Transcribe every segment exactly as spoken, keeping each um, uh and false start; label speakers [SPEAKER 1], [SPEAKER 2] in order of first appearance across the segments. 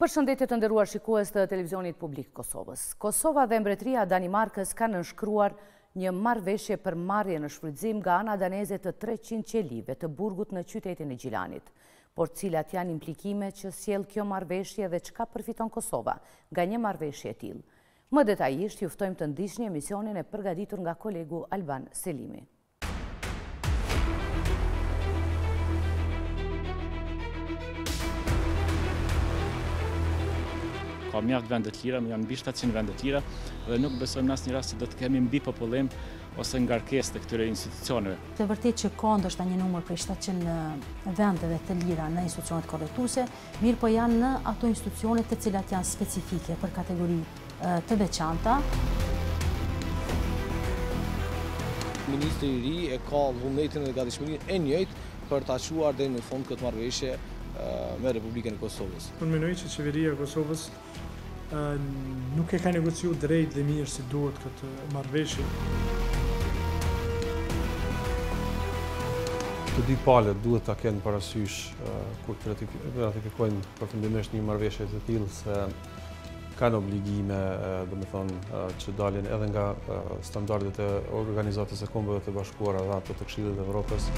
[SPEAKER 1] Përshëndetje të nderuar shikues të televizionit publik Kosovës. Kosova dhe Mbretëria e Danimarkës kanë nënshkruar një marrëveshje për marrje në shfrytëzim nga ana daneze të treqind qelive të burgut në qytetin e Gjilanit. Por cilat janë implikime që sjell kjo marrëveshje dhe çka përfiton Kosova nga një marrëveshje e tillë? Më detajisht ju ftojmë të ndiqni emisionin e përgatitur nga kolegu Alban Selimi.
[SPEAKER 2] Ka mjaft vende të lira, janë mbi shtatëqind vende të lira dhe nuk besojmë në asnjë rast se do të kemi mbi popullim ose ngarkesë të këtyre institucioneve.
[SPEAKER 3] Të vërtet që ka ndoshta një numër prej shtatëqind vendeve të lira në institucionet korrektuese, mirë po janë në ato institucione të cilat janë specifike për kategori të veçanta.
[SPEAKER 4] Ministri i ri e ka vullnetin dhe gatishmërinë e njëjtë për ta çuar deri në fund këtë marrëveshje me Republikën e Kosovës.
[SPEAKER 5] Unë mendoj që qeveria e Kosovës nuk e ka negociu drejt dhe mirë si duhet këtë marrëveshje.
[SPEAKER 6] Të dy palët duhet ta kenë parasysh kur të ratifikojnë përfundimisht një marrëveshje të tillë se kanë obligime, domethënë, që dalin edhe nga standardet e Organizatës së Kombeve të Bashkuara dhe ato të Këshillit të Evropës.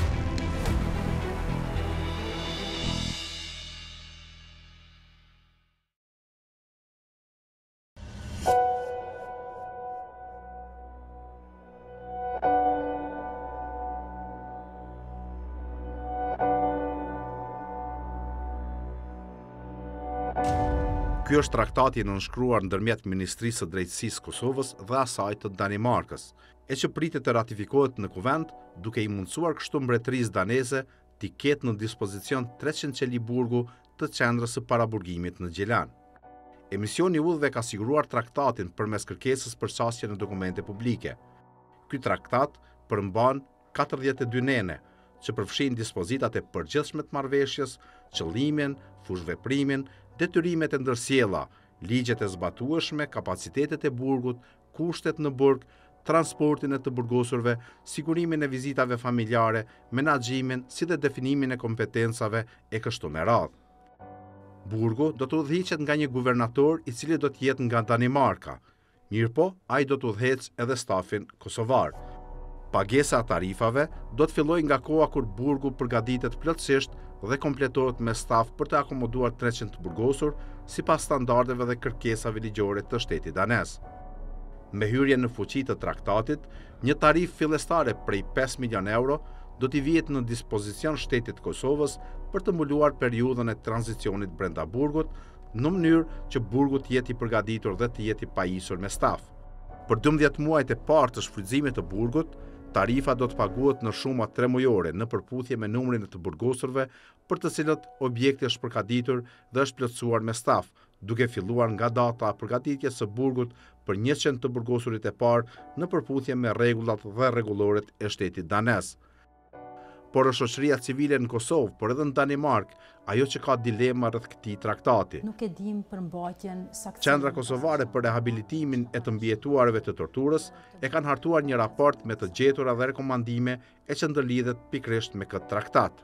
[SPEAKER 7] Ky është traktati nënshkruar ndërmjet Ministrisë së Drejtësisë Kosovës dhe asaj të Danimarkës, e që pritet të ratifikohet në kuvent, duke i mundësuar kështu mbretërisë daneze t'i ketë në dispozicion treqind qeli burgu të qendrës së paraburgimit në Gjilan. Emisioni Udhëve ka siguruar traktatin përmes kërkesës për çastje në dokumente publike. Ky traktat përmban katërdhjetë e dy nene, që përfshin dispozitat e përgjithshme të marrëveshjes, qëllimin, fushveprimin, detyrimet e ndërsjella, ligjet e zbatueshme, kapacitetet e burgut, kushtet në burg, transportin e të burgosurve, sigurimin e vizitave familjare, menaxhimin, si dhe definimin e kompetencave e kështu me radhë. Burgu do të udhëhiqet nga një guvernator i cili do të jetë nga Danimarka, mirëpo ai do të udhëhecë edhe stafin kosovar. Pagesa e tarifave do të fillojë nga koha kur burgu përgatitet plotësisht dhe kompletohet me staf për të akomoduar treqind burgosur sipas standardeve dhe kërkesave ligjore të shtetit danez. Me hyrjen në fuqi të traktatit, një tarifë fillestare prej pesë milion euro do t'i vihet në dispozicion shtetit Kosovës për të mbuluar periudhën e tranzicionit brenda burgut, në mënyrë që burgu të jetë i përgatitur dhe të jetë i pajisur me staf. Për dymbëdhjetë muajt e parë të shfrytëzimit të burgut, tarifa do të paguhet në shuma tremujore në përputhje me numrin e të burgosurve për të cilët objekti është përgatitur dhe është plotësuar me staf, duke filluar nga data e përgatitjes së burgut për njëqind të burgosurit e parë në përputhje me rregullat dhe rregulloret e shtetit danez. Por është shoqëria civile në Kosovë, por edhe në Danimark, ajo që ka dilema rreth këtij traktati.
[SPEAKER 3] Nuk e dim përmbajtjen saktësisht.
[SPEAKER 7] Qendra kosovare për rehabilitimin e të mbijetuarve të torturës e kanë hartuar një raport me të gjetura dhe rekomandime e që ndërlidhet pikërisht me këtë traktat.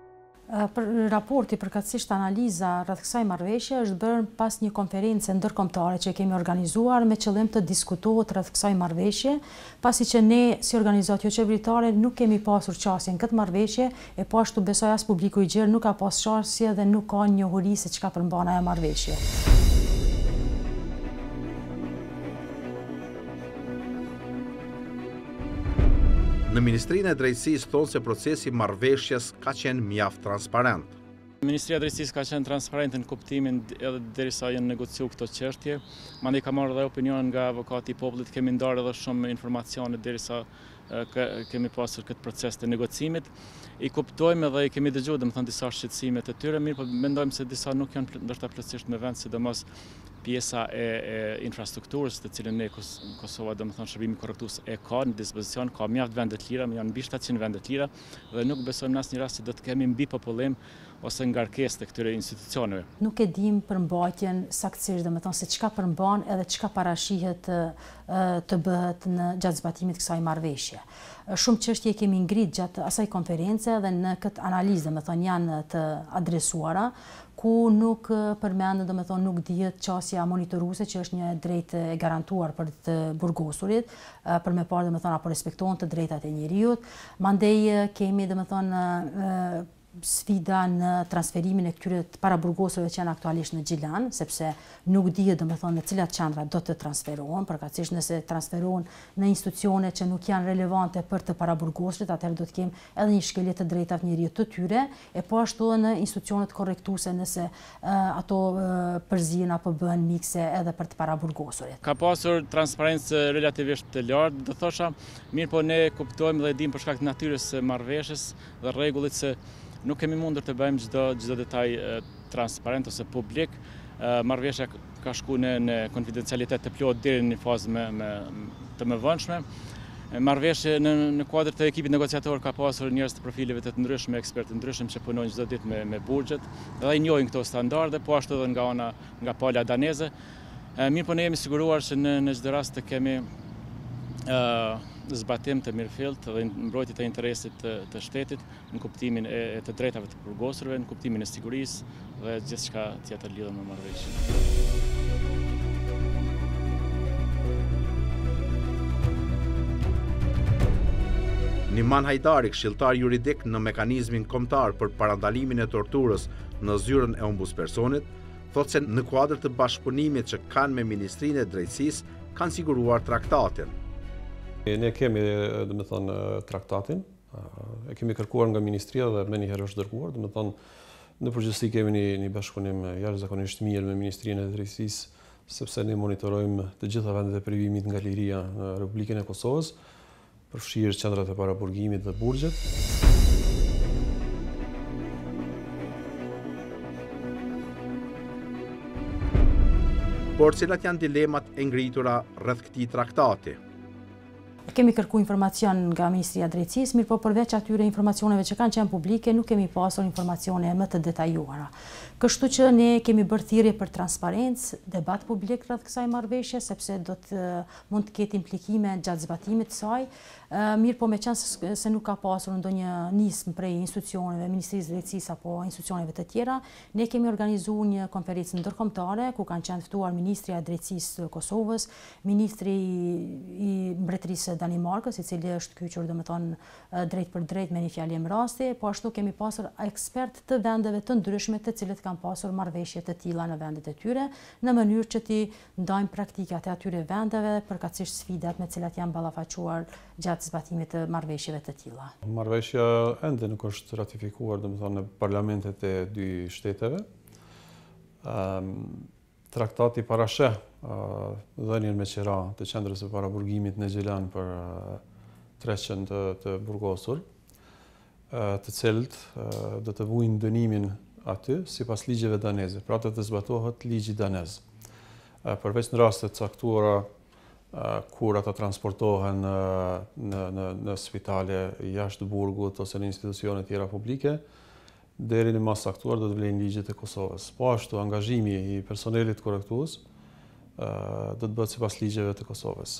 [SPEAKER 3] Për raporti përkatësisht analiza rreth kësaj marrëveshje është bërë pas një konferencë ndërkombëtare që kemi organizuar me qëllim të diskutohet rreth kësaj marrëveshje, pasi që ne si organizatë jo qeveritare nuk kemi pasur qasje në këtë marrëveshje, e po ashtu besoj as publiku i gjerë nuk ka pas qasje dhe nuk ka njohuri se çka përmban ajo marrëveshje.
[SPEAKER 7] Në Ministrinë e Drejtësisë thonë se procesi i marrëveshjes ka qenë mjaft transparent.
[SPEAKER 2] Ministria e Drejtësisë ka qenë transparente në kuptimin edhe derisa janë negociuar këto çështje, mandej ka marrë edhe opinion nga avokati i popullit, kemi ndarë edhe shumë informacione derisa kemi pasur këtë proces të negocimit. I kuptojmë dhe i kemi dëgjuar domethënë disa shqetësime të tyre, mirë po mendojmë se disa nuk janë ndoshta plotësisht me vend, sidomos pjesa e, e infrastrukturës të cilën ne Kosova domethënë shërbimi korrektues e ka në dispozicion, ka mjaft vende të lira, janë mbi shtatëqind vende të lira dhe nuk besojmë në asnjë rast se do të kemi mbi popullim ose ngarkesë të këtyre institucioneve.
[SPEAKER 3] Nuk e dim përmbajtjen saktësisht, domethënë se çka përmban edhe çka parashihet të, të bëhet në gjatë zbatimit kësaj marrëveshje. Shumë çështje kemi ngrit gjatë asaj konference dhe në këtë analizë, domethënë janë të adresuara, ku nuk përmendë, do me thonë, nuk dihet qasja monitoruese, që është një drejtë e garantuar për të burgosurit, për me parë, do me thonë, apo respektohen të drejtat e njeriut. Mandej kemi, do me thonë, sfida në transferimin e këtyre paraburgosurve që janë aktualisht në Gjilan, sepse nuk dihet, do me thonë, në cilat qendra do të transferohen, përkatësisht nëse transferohen në institucione që nuk janë relevante për të paraburgosurit, atëherë do të kemi edhe një shkelje të drejtave njeriut të tyre, e po ashtu në institucionet korrektuese nëse uh, ato uh, përzihen apo bëhen mikse edhe për të paraburgosurit.
[SPEAKER 2] Ka pasur transparencë relativisht të lartë, do thosha, mirë po ne kuptojmë dhe dim për shkak të natyrës së marrëveshjes dhe rregullit se nuk kemi mundur të bëjmë çdo çdo detaj transparent ose publik. Marrëveshja ka shku në, në konfidencialitet të plotë deri në një fazë me, me, të mëvonshme. Marrëveshje në, në kuadër të ekipit negociator ka pasur njerëz të profileve të ndryshme, ekspertë të ndryshëm që punojnë çdo ditë me, me burxhet dhe i njohin këto standarde, po ashtu edhe nga ana nga pala daneze. Mirë po ne jemi siguruar që në, në çdo rast të kemi uh, zbatim të mirëfillt dhe mbrojtje të interesit të, të shtetit në kuptimin e, e të drejtave të burgosurve, në kuptimin e sigurisë dhe gjithçka tjetër lidhur me marrëveshjen.
[SPEAKER 7] Niman Hajdari, këshilltar juridik në mekanizmin kombëtar për parandalimin e torturës në zyrën e ombudspersonit, thotë se në kuadër të bashkëpunimit që kanë me Ministrinë e Drejtësisë kanë siguruar traktatin.
[SPEAKER 6] Ne kemi, do me thonë, traktatin, e kemi kërkuar nga Ministria dhe me njëherë është dërguar, do me thonë, në përgjithësi kemi një, një bashkëpunim jashtëzakonisht mirë me Ministrinë e Drejtësisë, sepse ne monitorojmë të gjitha vendet e privimit nga liria në Republikën e Kosovës, përfshirë qendrat e paraburgimit dhe burgjet.
[SPEAKER 7] Por cilat janë dilemat e ngritura rreth këtij traktati?
[SPEAKER 3] Kemi kërku informacion nga Ministria e Drejtësisë, mirë po përveç atyre informacioneve që kanë qenë publike, nuk kemi pasur informacione më të detajuara. Kështu që ne kemi bërë thirrje për transparencë, debat publik rreth kësaj marrëveshje, sepse do të mund të ketë implikime gjatë zbatimit të saj. Mirë po me qenë se, se nuk ka pasur ndonjë nismë prej institucioneve, Ministrisë së Drejtësisë apo institucioneve të tjera, ne kemi organizuar një konferencë ndërkombëtare ku kanë qenë ftuar Ministria e Drejtësisë të Kosovës, Ministri i Mbretërisë Danimarkës, i cili është kyçur, domethënë, drejt për drejt me një fjalë rasti, po ashtu kemi pasur ekspertë të vendeve të ndryshme të cilët kanë pasur marrëveshje të tilla në vendet e tyre, në mënyrë që ti ndajmë praktikat e atyre vendeve, përkatësisht sfidat me cilat janë ballafaquar gjatë zbatimit të marrëveshjeve të tilla.
[SPEAKER 6] Marrëveshja ende nuk është ratifikuar, domethënë, në parlamentet e dy shteteve. Um, Traktati parasheh uh, dhënien me qira të qendrës së paraburgimit në Gjilan për uh, treqind të, të burgosur, uh, të cilët uh, do të vujnë dënimin aty sipas ligjeve daneze, pra të të zbatohet ligji danez. Uh, përveç në raste të caktuara uh, kur ata transportohen uh, në, në, në spitale jashtë burgut ose në institucione tjera publike, deri në mas saktuar do të vlejnë ligjet e Kosovës. Po ashtu, angazhimi i personelit korrektues uh, do të bëhet sipas ligjeve të Kosovës.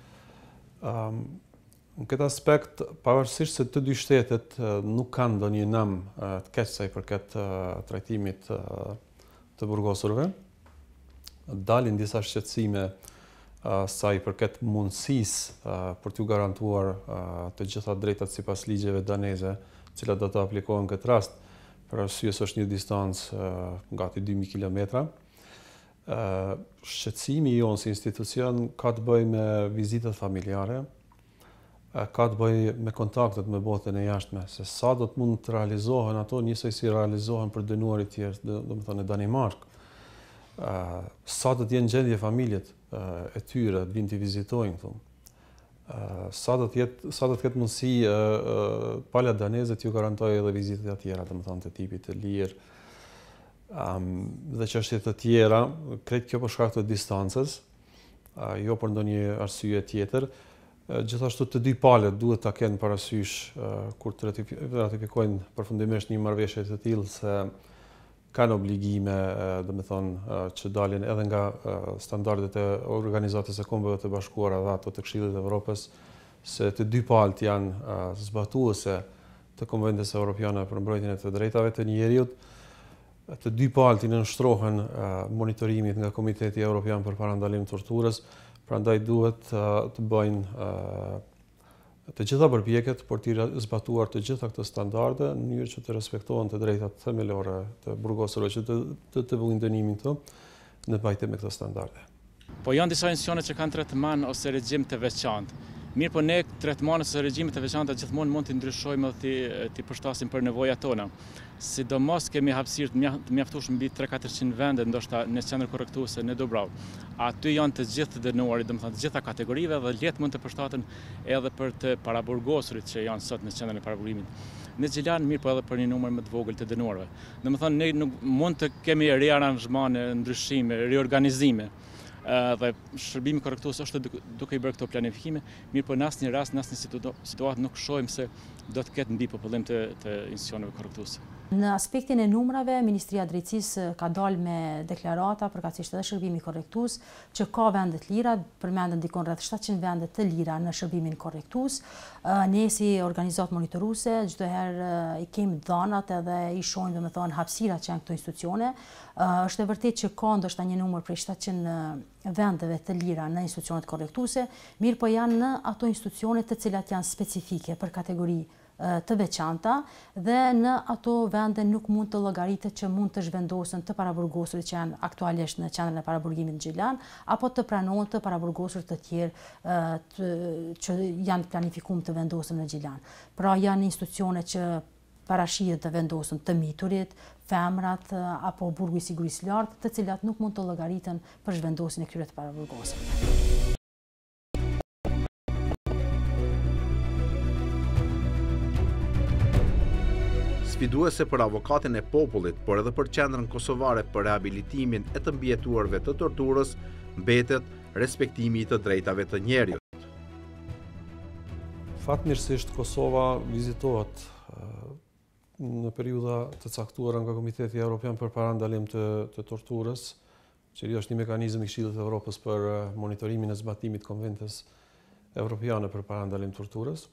[SPEAKER 6] Um, në këtë aspekt, pavarësisht se të dy shtetet uh, nuk kanë ndonjë nam uh, të keq sa i përket uh, trajtimit uh, të burgosurve, dalin disa shqetësime uh, sa i përket mundësisë uh, për t'u garantuar uh, të gjitha drejtat sipas ligjeve daneze, cilat do të aplikohen këtë rast. Për arsye se është një distancë uh, gati dy mijë kilometra. Uh, shqetësimi jonë si institucion ka të bëjë me vizitat familjare, uh, ka të bëjë me kontaktet me botën e jashtme, se sa do të mund të realizohen ato njësoj si realizohen për dënuarit tjerë, do të thonë në Danimark. Uh, sa do të jenë gjendje familjet uh, e tyre të vinë të vizitojnë këtu. Uh, sa do të jetë, sa do të ketë mundësi uh, uh, pala daneze t'ju garantojë edhe vizitat e tjera, domethënë të tipit të lirë, um, dhe çështje të tjera, krejt kjo për shkak të distancës, uh, jo për ndonjë arsye tjetër. Uh, gjithashtu të dy palët duhet ta kenë parasysh uh, kur të ratifikojnë përfundimisht një marrëveshje të tillë se kanë obligime, do me thonë, që dalin edhe nga standardet e Organizatës së Kombeve të Bashkuara dhe ato të Këshillit të Evropës, se të dy palët janë zbatuese të Konventës Evropiane për mbrojtjen e të drejtave të njeriut. Të dy palët i nënshtrohen monitorimit nga Komiteti Evropian për Parandalim të Torturës, prandaj duhet të bëjnë të gjitha përpjekjet për të zbatuar të gjitha këto standarde në mënyrë që të respektohen të drejtat themelore të burgosërve që të të bëjnë dënimin këto në pajtim me këto standarde.
[SPEAKER 2] Po janë disa institucione që kanë tretman ose regjim të veçantë. Mirë po ne tretmanës së regjimit të veçanta gjithmonë mund të ndryshojmë dhe të përshtasim për nevojat tona. Sidomos kemi hapësirë të mjaftueshme mbi tre katër qind vende, ndoshta në qendrën korrektuese në Dubrav. Aty janë të gjithë të dënuarit, domethënë të gjitha kategorive dhe lehtë mund të përshtaten edhe për të paraburgosurit që janë sot në qendrën e paraburgimit. Në Gjilan mirë po edhe për një numër më të vogël të dënuarve. Domethënë ne nuk mund të kemi rearanzhmane, ndryshime, riorganizime. Dhe shërbimi korrektues është duke i bërë këto planifikime, mirë po në asnjë rast, në asnjë situatë nuk shohim se do të ketë mbi popullim të, të institucioneve korrektuese.
[SPEAKER 3] Në aspektin e numrave, Ministria e Drejtësisë ka dalë me deklarata përkatësisht edhe shërbimi korrektues që ka vende të lira, përmenden dikon rreth shtatëqind vende të lira në shërbimin korrektues. Ne si organizatë monitoruese çdo herë i kemi dhanat edhe i shohim domethënë hapësirat që janë këto institucione. Është e vërtetë që ka ndoshta një numër prej shtatëqind vendeve të lira në institucionet korrektuese, mirë po janë në ato institucione të cilat janë specifike për kategori të veçanta dhe në ato vende nuk mund të llogaritet që mund të zhvendosen të paraburgosurit që janë aktualisht në qendrën e paraburgimit në Gjilan apo të pranohen të paraburgosurit të tjerë që janë planifikuar të vendosen në Gjilan. Pra janë institucione që parashihet të vendosen të miturit, femrat apo burgu i sigurisë lartë, të cilat nuk mund të llogariten për zhvendosjen e këtyre të paraburgosurve.
[SPEAKER 7] Sfiduese për avokatin e popullit, por edhe për qendrën kosovare për rehabilitimin e të mbijetuarve të torturës, mbetet respektimi i të drejtave të njerëzit.
[SPEAKER 6] Fatmirësisht Kosova vizitohet në periudha të caktuara nga Komiteti Evropian për Parandalim të, të Torturës, që është një mekanizëm i Këshillit të Evropës për monitorimin e zbatimit të Konventës Evropiane për Parandalim të Torturës.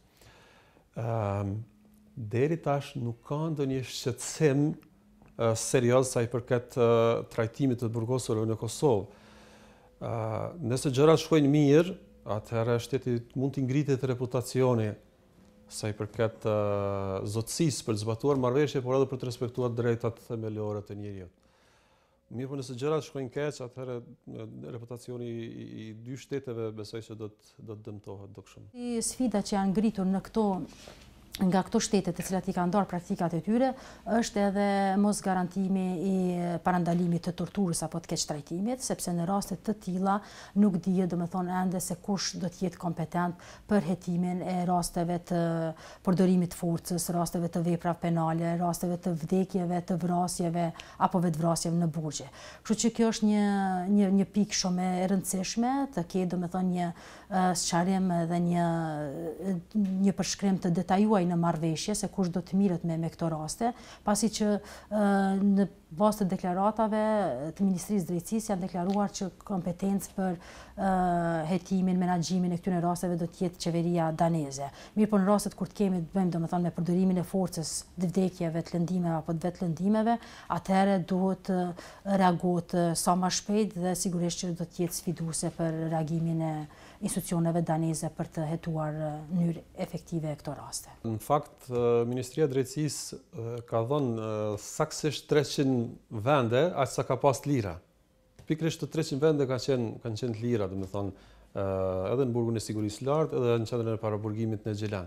[SPEAKER 6] Um, Deri tash nuk ka ndonjë shqetësim uh, serioz sa i përket uh, trajtimit të burgosurve në Kosovë. Uh, nëse gjërat shkojnë mirë, atëherë shteti mund të ngritet reputacioni sa i përket uh, zotësisë për të zbatuar marrëveshje, por edhe për të respektuar drejtat themelore të njerëzit. Mirë, po nëse gjërat shkojnë keq, atëherë reputacioni i, i dy shteteve besoj se do të do të dëmtohet dukshëm.
[SPEAKER 3] Sfida që janë ngritur në këto nga këto shtete të cilat i kanë ndarë praktikat e tyre, është edhe mos garantimi i parandalimit të torturës apo të keqtrajtimit, sepse në raste të tilla nuk dihet domethënë ende se kush do të jetë kompetent për hetimin e rasteve të përdorimit të forcës, rasteve të veprave penale, rasteve të vdekjeve, të vrasjeve apo vetvrasjeve në burgje. Kështu që kjo është një një një pikë shumë e rëndësishme të ketë domethënë një sqarim dhe një një përshkrim të detajuar në marrëveshje se kush do të mirët me, me këto raste, pasi që në bazë të deklaratave të Ministrisë Drejtësisë janë deklaruar që kompetencë për hetimin, menaxhimin e këtyre rasteve do të jetë qeveria daneze. Mirë po në rastet kur të kemi të bëjmë domethënë me përdorimin e forcës, të vdekjeve, të lëndimeve apo të vetlëndimeve, atëherë duhet reagohet sa më shpejt dhe sigurisht që do të jetë sfiduese për reagimin e institucioneve daneze për të hetuar në mënyrë efektive këto raste.
[SPEAKER 6] Në fakt, Ministria e Drejtësisë ka dhënë saktësisht treqind vende, aq sa ka pas të lira. Pikërisht të treqind vende kanë qenë kanë qenë të lira, domethënë edhe në burgun e sigurisë lartë, edhe në qendrën e paraburgimit në Gjilan.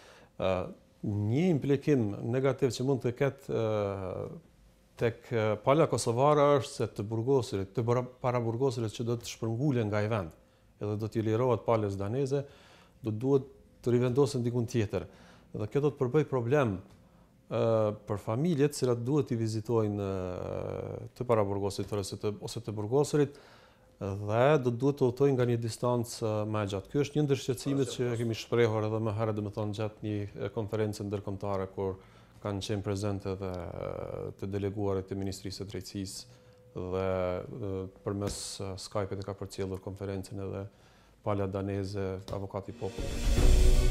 [SPEAKER 6] Një implikim negativ që mund të ketë tek pala kosovare është se të burgosurit, të paraburgosurit që do të shpërngulen nga i vend, edhe do t'i lirohet palës daneze, do duhet të rivendosen dikun tjetër. Dhe kjo do të përbëj problem për familjet cilat duhet i vizitojnë të paraburgosurit ose të, ose të burgosurit dhe do duhet të udhtojnë nga një distancë më e gjatë. Ky është një ndër shqetësimet që kemi shprehur edhe më herët, domethënë gjatë një konferencë ndërkombëtare kur kanë qenë prezente edhe të deleguarit të Ministrisë së Drejtësisë dhe përmes Skype-it e ka përcjellur konferencën edhe pala daneze, avokati i popullit.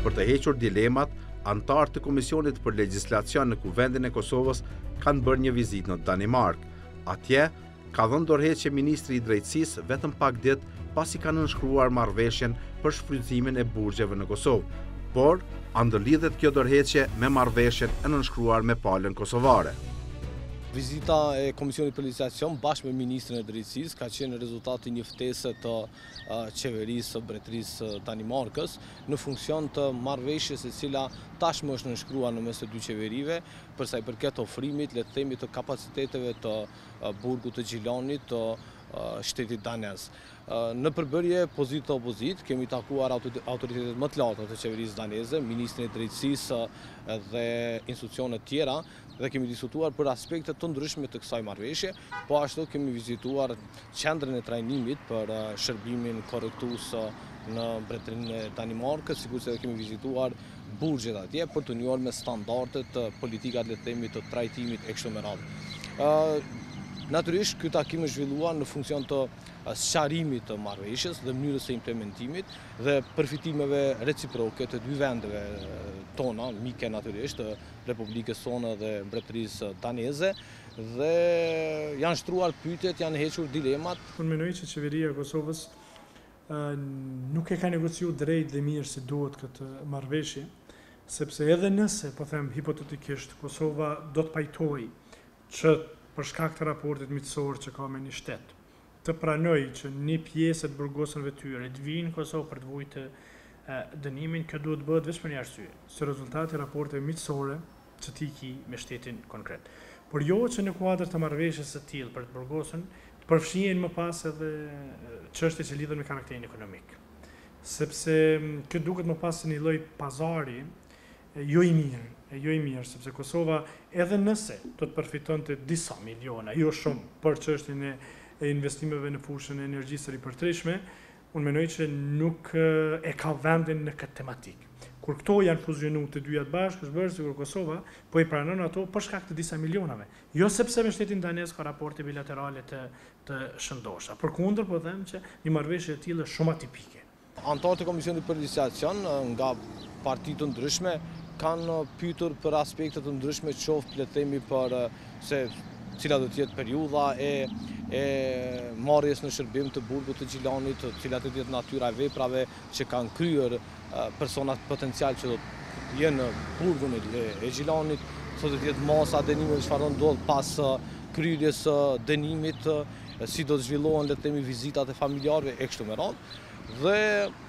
[SPEAKER 7] Për të hequr dilemat, antarët të Komisionit për Legjislacion në Kuvendin e Kosovës kanë bërë një vizitë në Danimark. Atje, ka dhënë dorëheqje ministri i drejtësisë vetëm pak ditë pasi kanë nënshkruar marrëveshjen për shfrytëzimin e burgjeve në Kosovë, por a ndërlidhet kjo dorëheqje me marrëveshjen e nënshkruar me palën kosovare.
[SPEAKER 4] Vizita e Komisionit për Legjislacion bashkë me Ministrin e Drejtësisë ka qenë rezultati një ftese të qeverisë së Mbretërisë Danimarkës në funksion të marrëveshjes e cila tashmë është nënshkruar në mes të dy qeverive për sa i përket ofrimit, le të themi, të kapaciteteve të burgut të Gjilanit të shtetit danez. Në përbërje pozit të opozit, kemi takuar autoritetet më të larta të qeverisë daneze, Ministrin e Drejtësisë dhe institucionet tjera, dhe kemi diskutuar për aspekte të ndryshme të kësaj marrëveshje, po ashtu kemi vizituar qendrën e trajnimit për shërbimin korrektues në Mbretërinë e Danimarkës, sigurisht edhe kemi vizituar burgjet atje për të njohur me standardet, politikat, le të themi, të trajtimit e kështu me radhë. Natyrisht, ky takim është zhvilluar në funksion të sqarimit të marrëveshjes dhe mënyrës së implementimit dhe përfitimeve reciproke të dy vendeve tona, mike natyrisht, të Republikës tonë dhe Mbretërisë daneze, dhe janë shtruar pyetjet, janë hequr dilemat.
[SPEAKER 5] Unë mendoj që qeveria e Kosovës nuk e ka negociuar drejt dhe mirë si duhet këtë marrëveshje, sepse edhe nëse, po them hipotetikisht, Kosova do të pajtojë që për shkak të raportit miqësor që ka me një shtet, të pranoj që një pjesë të burgosënve tyre të vinë në Kosovë për të vujtë dënimin, kjo duhet bëhet vetëm për një arsye, si rezultati raporteve miqësore që ti ki me shtetin konkret. Por jo që në kuadër të marrëveshjes së tillë për të burgosën, të përfshihen më pas edhe çështje që lidhen me karakterin ekonomik. Sepse kjo duket më pas si një lloj pazari jo i mirë, jo i mirë, sepse Kosova edhe nëse do të përfitonte disa miliona, jo shumë për çështjen e investimeve në fushën e energjisë së ripërtërishme, unë mendoj që nuk e ka vendin në këtë tematik. Kur këto janë fuzionuar të dyja të bashkë, është bërë sikur Kosova po i pranon ato për shkak të disa milionave. Jo sepse me shtetin danez ka raporte bilaterale të të shëndoshta. Përkundër, po them që një marrëveshje e tillë është shumë atipike.
[SPEAKER 4] Antarët e Komisionit për Legjislacion nga partitë të ndryshme kanë pyetur për aspekte të ndryshme, qoftë le të themi për se cila do të jetë periudha e e marrjes në shërbim të burgut të Gjilanit, cila do të jetë natyra e veprave që kanë kryer personat potencial që do të jenë në burgun e Gjilanit, sa do të jetë masa dënimeve çfarë do ndodh pas kryerjes së dënimit, si do të zhvillohen le të themi vizitat e familjarëve e kështu me radhë. Dhe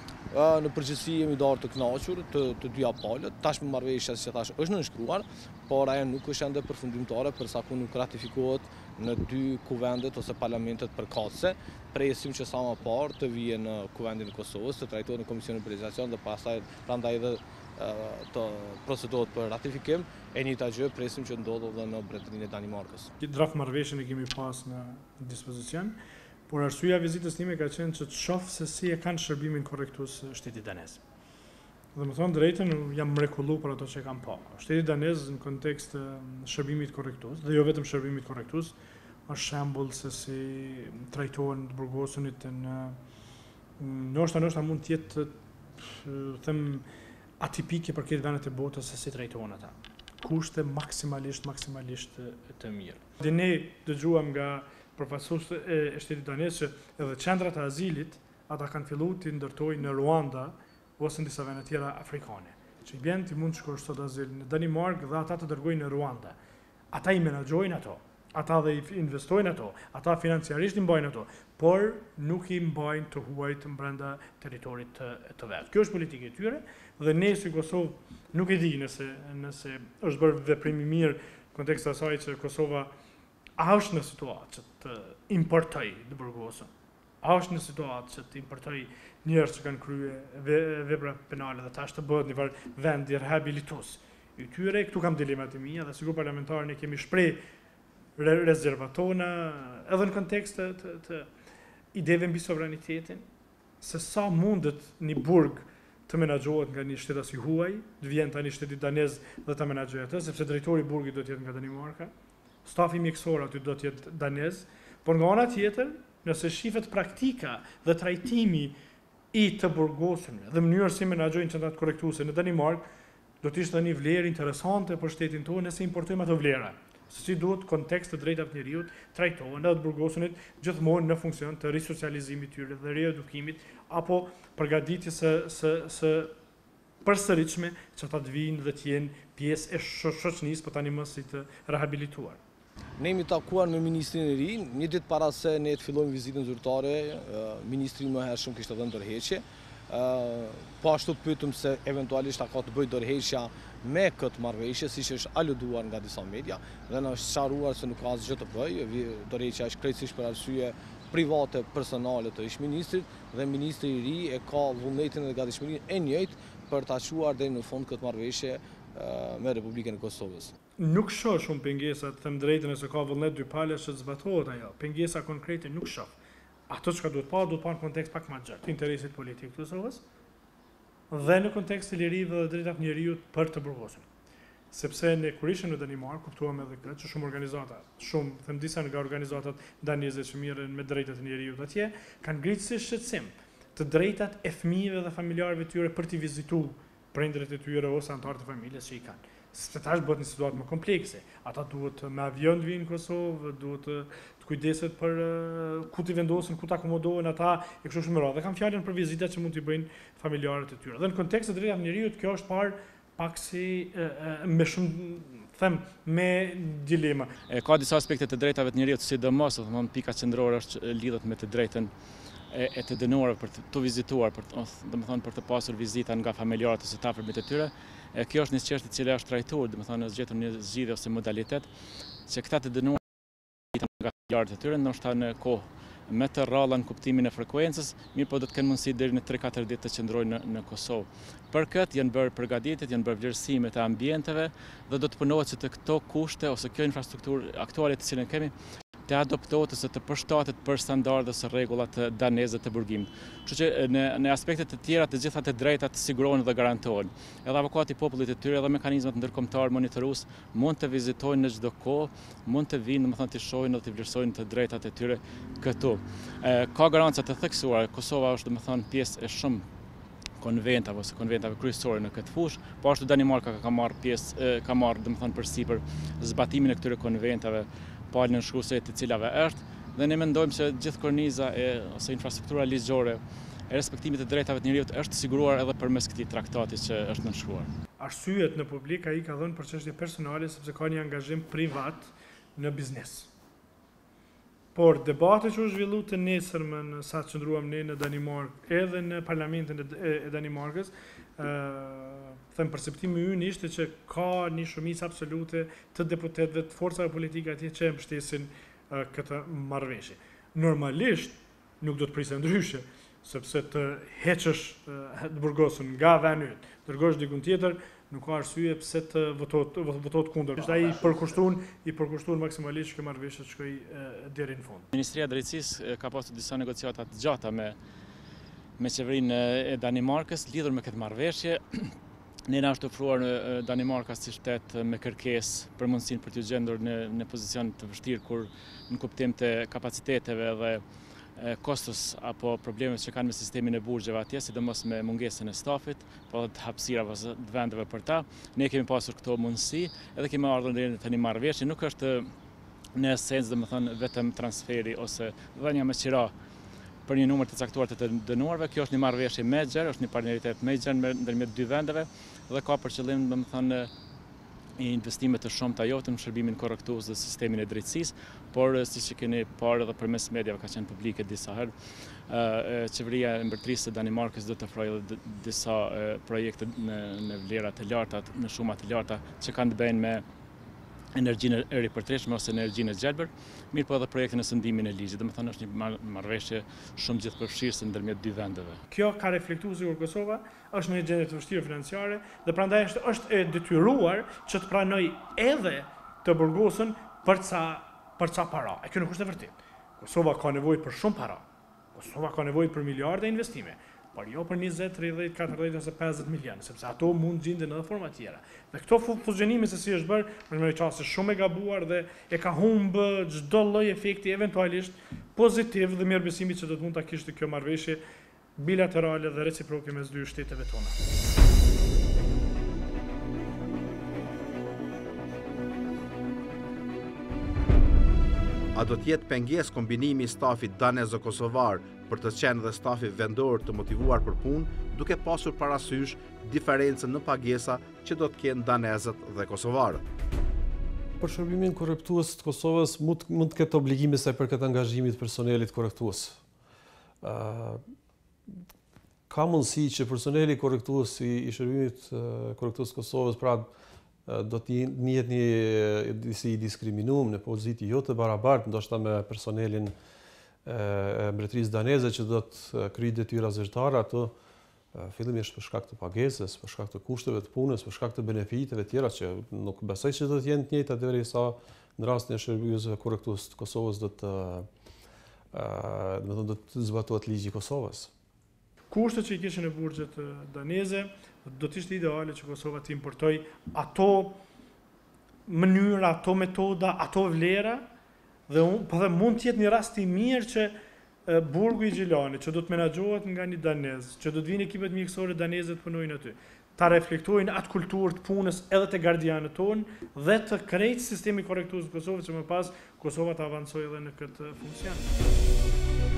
[SPEAKER 4] në përgjithësi jemi darë të kënaqur të, të dyja palët, tashmë marrëveshja që tash është nënshkruar, por ajo nuk është ende përfundimtare përsa ku nuk ratifikohet në dy kuvendet ose parlamentet përkatëse. Presim që sa më parë të vijë në Kuvendin e Kosovës, të trajtohet në Komisionin për Legjislacion dhe pastaj prandaj edhe të procedohet për ratifikim, e njëjta gjë presim që ndodhë edhe në Mbretërinë e Danimarkës.
[SPEAKER 5] Draft marrëveshjen e kemi pas në dispozicion. Por arsyeja e vizitës time ka qenë që të shoh se si e kanë shërbimin korrektues shtetit danez. Dhe më thonë drejtën, jam mrekullu për ato që kam pa. Shteti danez në kontekst të shërbimit korrektues, dhe jo vetëm shërbimit korrektues, është shembull se si trajtohen të burgosënit në ndoshta ndoshta mund të jetë them atipike për këtë vendet e botës se si trajtohen ata. Kushte maksimalisht maksimalisht të mirë. Dhe ne dëgjuam nga përfaqësues e shtetit danez që edhe qendrat e azilit ata kanë filluar të ndërtojnë në Ruanda ose në disa vende tjera afrikane. Që i bën ti mund të shkosh sot azil në Danimark dhe ata të dërgojnë në Ruanda. Ata i menaxhojnë ato, ata dhe i investojnë ato, ata financiarisht i mbajnë ato, por nuk i mbajnë të huajt brenda territorit të, të vet. Kjo është politika e tyre dhe ne si Kosovë nuk e di nëse nëse është bërë veprim i mirë në kontekst të asaj që Kosova a është në situatë që të importoj të burgosën, a është në situatë që të importoj njerëz që kanë kryer vepra penale dhe tash të bëhet një farë vend i rehabilitues i tyre. Këtu kam dilemat e mia dhe sigur parlamentarë ne kemi shpreh rezervat tona edhe në kontekst të, të, të ideve mbi sovranitetin, se sa mundet një burg të menaxhohet nga një shtet as i huaj, të vjen tani shteti danez dhe ta menaxhojë atë, sepse drejtori i burgut do të jetë nga Danimarka. Stafi mjekësor aty do të jetë danez, por nga ana tjetër, nëse shifet praktika dhe trajtimi i të burgosunve dhe mënyrë si menaxhojnë qendrat korrektuese në Danimark do të ishte një vlerë interesante për shtetin tonë nëse importojmë ato vlera. Se si duhet kontekst të drejtave të njerëzit trajtohen edhe të burgosunit gjithmonë në funksion të risocializimit tyre dhe riedukimit apo përgatitjes së së së përsëritshme që ata të vinë dhe të jenë pjesë e shoqënisë për tani më si të rehabilituar.
[SPEAKER 4] Ne jemi takuar me ministrin e ri, një ditë para se ne të fillojmë vizitën zyrtare, ministri më hershëm kishte dhënë ndërheqje. Po ashtu të pyetëm se eventualisht a ka të bëjë ndërheqja me këtë marrëveshje, siç është aluduar nga disa media, dhe na është sqaruar se nuk ka asgjë të bëjë, ndërheqja është krejtësisht për arsye private personale të ish-ministrit dhe ministri i ri e ka vullnetin dhe gatishmërinë e njëjtë për ta quar deri në fund këtë marrëveshje me Republikën e Kosovës.
[SPEAKER 5] Nuk shoh shumë pengesa, të them drejtën, se ka vullnet dypale që të zbatohet ajo. Pengesa konkrete nuk shoh. Ato që duhet pa, duhet pa në kontekst pak më gjatë, interesit politik të Kosovës dhe në kontekst të lirive dhe drejtat njeriut për të burgosun. Sepse ne kur ishim në Danimark, kuptuam edhe këtë që shumë organizata, shumë, them disa nga organizatat daneze që mirën me drejtat e njeriut atje, kanë ngritur si shqetësim të drejtat e fëmijëve dhe familjarëve të tyre për t'i vizituar prindërit e tyre ose anëtarët e familjes që i kanë. Sepse tash bëhet një situatë më komplekse. Ata duhet me avion të vinë në Kosovë, duhet të kujdeset për ku t'i vendosin, ku t'akomodohen ata e kështu shumë me radhë. Dhe kanë fjalën për vizitat që mund t'i bëjnë familjarët e tyre. Dhe në kontekst të drejtave të njerëzit kjo është parë pak si me shumë them me dilema.
[SPEAKER 2] Ka disa aspekte të drejtave të njerëzit, sidomos, domethënë pika qendrore është lidhet me të drejtën e të dënuar për të vizituar, për domethënë për të pasur vizita nga familjarët ose të afërmit e tyre. Kjo është një çështje e cila është trajtuar, domethënë është gjetur një zgjidhje ose modalitet që këta të dënuar nga familjarët e tyre, ndoshta në kohë me të rralla në kuptimin e frekuencës, mirë po do të kenë mundësi deri në tre katër ditë të qëndrojnë në, në Kosovë. Për këtë janë bërë përgatitjet, janë bërë vlerësime të ambienteve dhe do të punohet që të këto kushte ose kjo infrastrukturë aktuale të cilën kemi të adoptohet ose të përshtatet për standarde ose rregullat daneze të burgimit. Kështu që në, në aspektet të tjera të gjitha të drejtat sigurohen dhe garantohen. Edhe avokati i popullit e tyre dhe mekanizmat ndërkombëtar monitorues mund të vizitojnë në çdo kohë, mund të vinë, domethënë të shohin dhe të vlerësojnë të drejtat e tyre këtu. E, ka garanca të theksuara, Kosova është domethënë pjesë e shumë konventave ose konventave kryesore në këtë fushë, po ashtu Danimarka ka marrë pjesë, ka marrë domethënë përsipër zbatimin e këtyre konventave, palën shkruese të cilave është, dhe ne mendojmë se gjithë korniza e ose infrastruktura ligjore e respektimit të drejtave të njerëzit është siguruar edhe përmes këtij traktati që është nënshkruar.
[SPEAKER 5] Arsyet në publik ai ka dhënë për çështje personale sepse ka një angazhim privat në biznes. Por debate që u zhvillu të nesërmen sa të qëndruam ne në Danimark edhe në parlamentin e Danimarkës, them perceptimi ynë ishte që ka një shumicë absolute të deputetëve të forcave politike atje që e mbështesin këtë marrëveshje. Normalisht nuk do të prisë ndryshe, sepse të heqësh të burgosun nga veni yt, dërgosh dikun tjetër, nuk ka arsye pse të votohet votohet kundër. Është ai i përkushtuar, i përkushtuar maksimalisht që marrëveshja të shkojë deri në fund.
[SPEAKER 2] Ministria e Drejtësisë ka pasur disa negociata të gjata me me qeverinë e Danimarkës lidhur me këtë marrëveshje. Ne na është ofruar Danimarka si shtet me kërkesë për mundësinë për t'u gjendur në në pozicion të vështirë kur në kuptim të kapaciteteve dhe kostos apo problemet që kanë me sistemin e burgjeve atje, sidomos me mungesën e stafit, po dhe të hapësirave ose të vendeve për ta. Ne kemi pasur këto mundësi, edhe kemi ardhur deri në tani marrëveshje, nuk është në esencë domethënë vetëm transferi ose dhënia me qira për një numër të caktuar të dënuarve. Kjo është një marrëveshje me gjerë, është një partneritet me gjerë ndërmjet dy vendeve dhe ka për qëllim domethënë investime të shumta jo vetëm në shërbimin korrektues dhe sistemin e drejtësisë, por siç e keni parë edhe përmes mediave ka qenë publike disa herë, qeveria e mbretërisë së Danimarkës do të ofrojë edhe disa projekte në në vlera të larta, në shuma të larta që kanë të bëjnë me energjinë e ripërtëreshme ose energjinë e gjelbër, mirë po edhe projektin e sëndimin e ligjit. Domethënë është një marrëveshje shumë gjithëpërfshirëse ndërmjet dy vendeve.
[SPEAKER 5] Kjo ka reflektuar sikur Kosova është në një gjendje të vështirë financiare dhe prandaj është është e detyruar që të pranojë edhe të burgosën për ca për ca para. E kjo nuk është e vërtetë. Kosova ka nevojë për shumë para. Kosova ka nevojë për miliarda investime, por jo për njëzet, tridhjetë, katërdhjetë ose pesëdhjetë milionë, sepse ato mund gjenden edhe forma tjera. Dhe këto fuzionime se si është bërë, për në qasë shumë e gabuar dhe e ka humbë çdo lloj efekti eventualisht pozitiv dhe mirëbesimi që do të mund ta kishte kjo marrëveshje bilaterale dhe reciproke mes dy shteteve tona.
[SPEAKER 7] A do t'jetë pengesë kombinimi i stafit danezo-kosovar për të qenë dhe stafi vendor të motivuar për punë, duke pasur parasysh diferencën në pagesa që do të kenë danezët dhe kosovarët?
[SPEAKER 6] Për shërbimin korrektues të Kosovës mund mund të ketë obligime sa i përket angazhimit të personelit korrektues. Uh, ka mundësi që personeli korrektues i, i shërbimit uh, korrektues të Kosovës pra do të jetë një si diskriminuar në pozitë jo të barabartë ndoshta me personelin e mbretërisë daneze që do të kryejë detyra zyrtare, ato fillimisht për shkak të pagesës, për shkak të kushteve të punës, për shkak të benefiteve tjera që nuk besoj se do të jenë të njëjta derisa në rastin e shërbimeve korrektues të Kosovës do të do të do të zbatohet ligji i Kosovës.
[SPEAKER 5] Kushtet që i kishin e burgjet daneze, do të ishte ideale që Kosova të importoj ato mënyra, ato metoda, ato vlera, dhe po dhe mund të jetë një rast i mirë që burgu i Gjilanit, që do të menaxhohet nga një danez, që do të vinë ekipet mjekësore daneze të punojnë aty, ta reflektojnë atë kulturë të punës edhe të gardianët tonë dhe të krejtë sistemi korrektues të Kosovës që më pas Kosova të avancojë edhe në këtë funksion.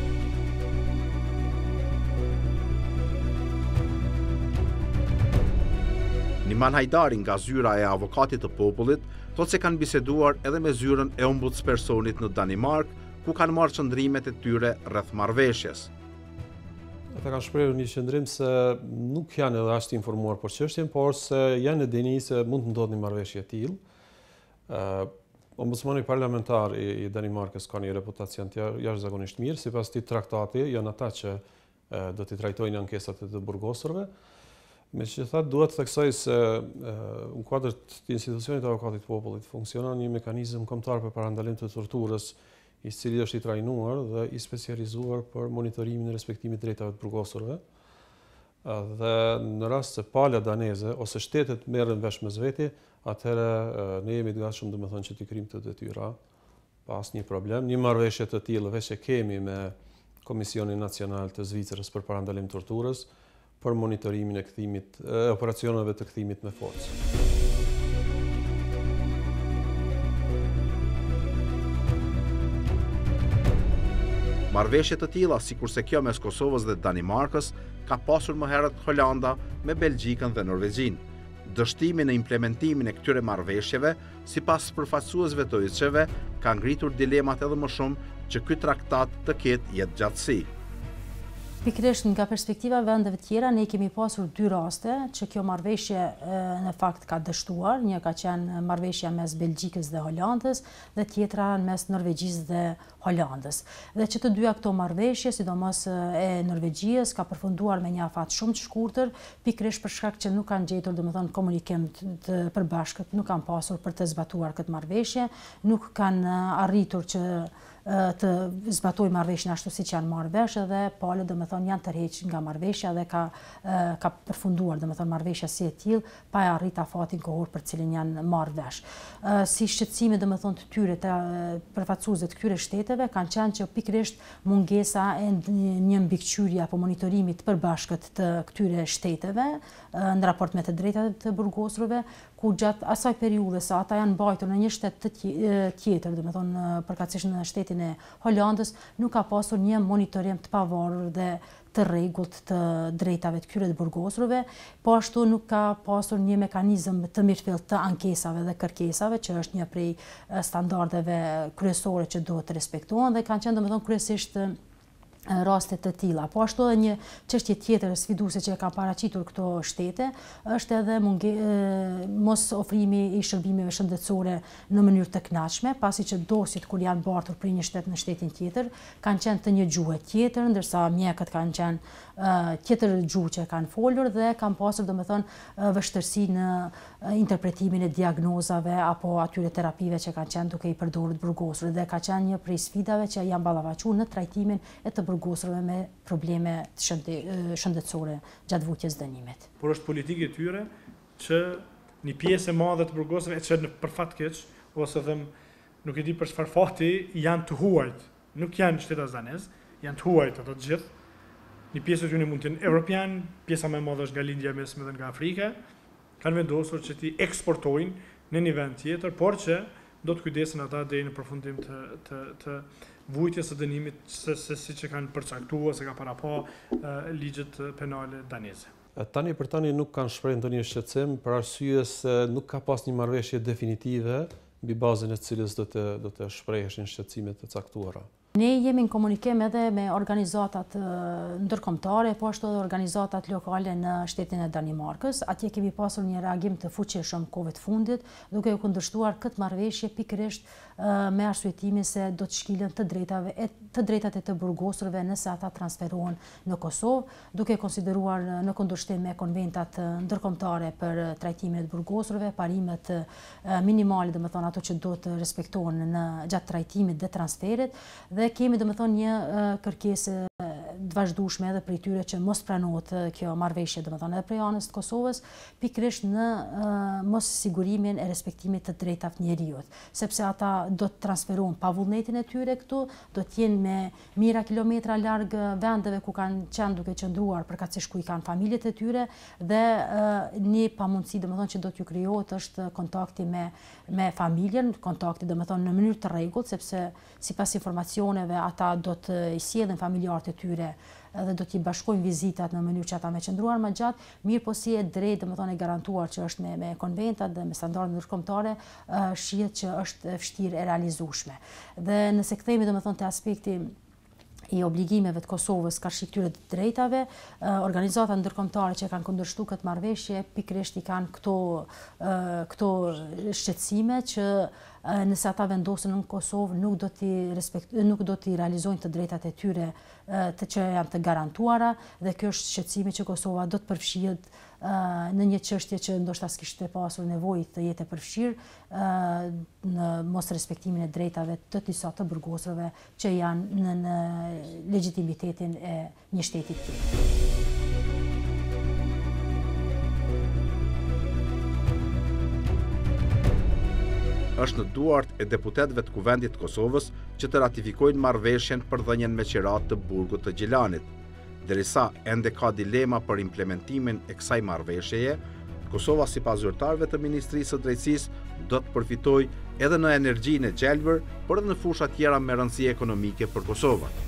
[SPEAKER 7] Niman Hajdari nga zyra e avokatit të popullit thotë se kanë biseduar edhe me zyrën e ombudspersonit në Danimark, ku kanë marrë qëndrimet e tyre rreth marrëveshjes.
[SPEAKER 6] Ata kanë shprehur një qëndrim se nuk janë edhe ashtu informuar për çështjen, por se janë në dini se mund të ndodhë një marrëveshje e tillë. Uh, Ombudsmani parlamentar i, i Danimarkës ka një reputacion të jashtëzakonisht mirë, sipas këtij traktati janë ata që uh, do t'i trajtojnë ankesat e të burgosurve. Megjithatë, duhet të theksoj se në kuadër të institucionit të avokatit popullit funksionon një mekanizëm kombëtar për parandalim të torturës, i cili është i trajnuar dhe i specializuar për monitorimin e respektimit të drejtave të burgosurve. Dhe në rast se pala daneze ose shtetet merren vesh mes veti, atëherë ne jemi të gatshëm domethënë që të kryejmë këtë detyrë pa asnjë problem. Një marrëveshje të tillë veç e kemi me Komisionin Nacional të Zvicrës për parandalim të torturës, për monitorimin e kthimit, e operacioneve të kthimit me forcë.
[SPEAKER 7] Marrëveshje të tilla, sikurse kjo mes Kosovës dhe Danimarkës, ka pasur më herët Holanda me Belgjikën dhe Norvegjin. Dështimi në implementimin e këtyre marrëveshjeve, sipas përfaqësuesve të O I C-ve, ka ngritur dilemat edhe më shumë që ky traktat të ketë jetë gjatësi.
[SPEAKER 3] Pikërisht nga perspektiva vendeve tjera, ne kemi pasur dy raste që kjo marrëveshje në fakt ka dështuar. Një ka qenë marrëveshja mes Belgjikës dhe Holandës dhe tjetra mes Norvegjisë dhe Holandës. Dhe që të dyja këto marrëveshje, sidomos e Norvegjisë, ka përfunduar me një afat shumë të shkurtër, pikërisht për shkak që nuk kanë gjetur, domethënë, komunikim të përbashkët, nuk kanë pasur për të zbatuar këtë marrëveshje, nuk kanë arritur që të zbatojë marrëveshjen ashtu siç janë marrë vesh, edhe palët domethënë janë tërheq nga marrëveshja dhe ka ka përfunduar domethënë marrëveshja si e tillë pa e arrit afatin kohor për cilin janë marrë vesh. Si shqetësime domethënë të tyre të përfaqësuesve të këtyre shteteve kanë qenë që pikërisht mungesa e një mbikëqyrje apo monitorimit të përbashkët të këtyre shteteve në raport me të drejtat të burgosurve, ku gjatë asaj periudhe sa ata janë mbajtur në një shtet të tjetër, domethënë përkatësisht në shtetin e Holandës, nuk ka pasur një monitorim të pavarur dhe të rregullt të drejtave të këtyre të burgosurve, po ashtu nuk ka pasur një mekanizëm të mirëfillt të ankesave dhe kërkesave, që është një prej standardeve kryesore që duhet të respektohen dhe kanë qenë domethënë kryesisht raste të tilla. Po ashtu edhe një çështje tjetër sfiduese që e ka paraqitur këto shtete është edhe munge, mos ofrimi i shërbimeve shëndetësore në mënyrë të kënaqshme, pasi që dosjet kur janë bartur për një shtet në shtetin tjetër kanë qenë të një gjuhë tjetër, ndërsa mjekët kanë qenë uh, tjetër gjuhë që kanë folur dhe kanë pasur domethënë uh, vështirësi në uh, interpretimin e diagnozave apo atyre terapive që kanë qenë duke i përdorur burgosurët dhe ka qenë një prej sfidave që janë ballavaçuar në trajtimin e të burgosurve me probleme shëndetësore gjatë vujtjes dënimit.
[SPEAKER 5] Por është politikë e tyre që një pjesë e madhe të burgosurve që në përfat keq ose them nuk e di për çfarë fati janë të huajt, nuk janë shtetas danez, janë të huajt ato të gjithë një pjesë të tyre mund të jenë evropian, pjesa më e madhe është nga Lindja e Mesme dhe nga Afrika, kanë vendosur që ti eksportojnë në një vend tjetër, por që do të kujdesen ata deri në përfundim të, të, të vujtjes së dënimit, se, se si që kanë përcaktuar, se ka para pa ligjet penale daneze.
[SPEAKER 6] Tani për tani nuk kanë shprehur ndonjë shqetësim për arsye se nuk ka pas një marrëveshje definitive mbi bazën e cilës do të do të shpreheshin shqetësime të caktuara.
[SPEAKER 3] Ne jemi në komunikim edhe me organizatat ndërkombëtare, po ashtu edhe organizatat lokale në shtetin e Danimarkës. Atje kemi pasur një reagim të fuqishëm kohëve të fundit, duke u kundërshtuar këtë marrëveshje pikërisht me arsyetimin se do të shkilen të drejtave e të drejtat e të burgosurve nëse ata transferohen në Kosovë, duke konsideruar në kundërshtim me konventat ndërkombëtare për trajtimin e të burgosurve, parimet minimale, domethënë ato që do të respektohen në gjatë trajtimit dhe transferit. Dhe kemi domethënë një kërkesë të vazhdueshme edhe prej tyre që mos pranohet kjo marrëveshje domethënë edhe prej anës të Kosovës, pikërisht në mos sigurimin e respektimit të drejtave të njerëzit, sepse ata do të transferohen pa vullnetin e tyre këtu, do të jenë me mijëra kilometra larg vendeve ku kanë qenë duke qëndruar përkatësisht ku i kanë familjet e tyre, dhe një pamundësi domethënë që do t'ju krijohet është kontakti me me familjen, kontakti domethënë në mënyrë të rregullt, sepse sipas informacioneve ata do të i sjellin familjarët e tyre dhe do t'i bashkojnë vizitat në mënyrë që ata me qëndruar më gjatë, mirë po si e drejtë domethënë e garantuar që është me, me konventat dhe me standarde ndërkombëtare, shihet që është vështirë e realizueshme. Dhe nëse kthehemi domethënë te aspekti i obligimeve të Kosovës karshi këtyre të drejtave, organizatat ndërkombëtare që kanë kundërshtuar këtë marrëveshje pikërisht i kanë këto këto shqetësime që nëse ata vendosen në Kosovë nuk do t'i respekt nuk do t'i realizojnë të drejtat e tyre të që janë të garantuara, dhe kjo është shqetësimi që Kosova do të përfshihet në një çështje që ndoshta s'kishte pasur nevojë të jetë e përfshirë në mos respektimin e drejtave të disa të burgosurve që janë në, në legitimitetin e një shteti tjetër.
[SPEAKER 7] Është në duart e deputetëve të Kuvendit të Kosovës që të ratifikojnë marrëveshjen për dhënien me qerat të Burgut të Gjilanit. Derisa ende ka dilema për implementimin e kësaj marrëveshjeje, Kosova sipas zyrtarëve të Ministrisë së Drejtësisë do të përfitojë edhe në energjinë e gjelbër, por edhe në fusha tjera me rëndësi ekonomike për Kosovën.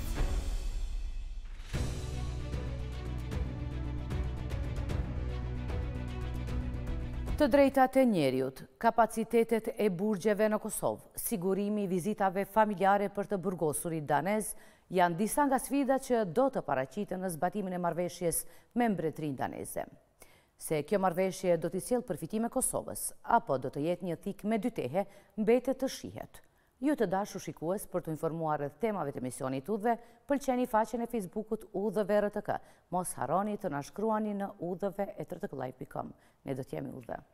[SPEAKER 1] Të drejtat e njerëzit, kapacitetet e burgjeve në Kosovë, sigurimi i vizitave familjare për të burgosurit danez janë disa nga sfidat që do të paraqiten në zbatimin e marrëveshjes me mbretërinë daneze. Se kjo marrëveshje do t'i sjellë përfitime Kosovës, apo do të jetë një thik me dy tehe, mbetet të shihet. Ju të dashur shikues, për të informuar rreth temave të emisionit Udhëve, pëlqeni faqen e Facebookut Udhëve R T K. Mos harroni të na shkruani në udhëve e r t k live dot com. Ne do të jemi Udhëve.